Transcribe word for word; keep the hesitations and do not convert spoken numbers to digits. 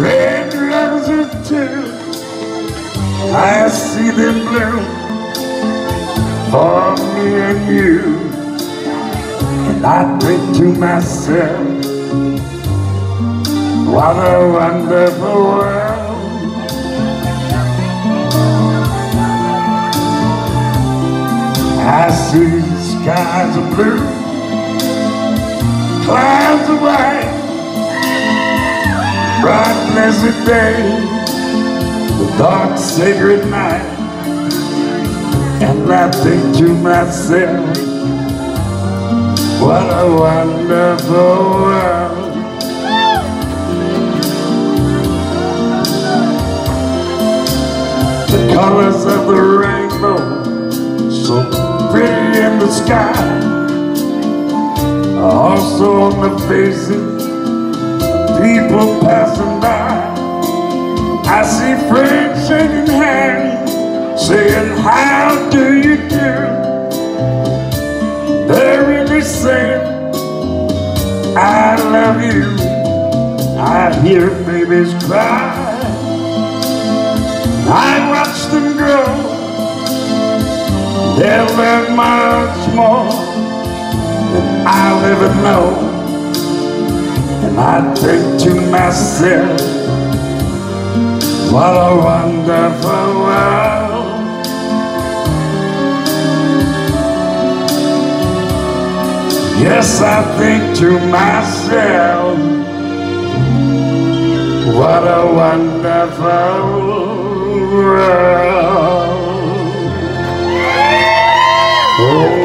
red roses too, I see them bloom for me and you. And I think to myself, what a wonderful world. I see skies of blue, clouds of white, bright blessed day, the dark sacred night. And I think to myself, what a wonderful world. The colors of the rainbow, so pretty in the sky, also on the faces of people passing by. I see friends shaking hands, saying, how do you do? They're really saying, I love you. I hear babies cry, I watch them grow. They'll learn much more than I'll ever know. And I think to myself, what a wonderful world. Yes, I think to myself, what a wonderful world. Oh.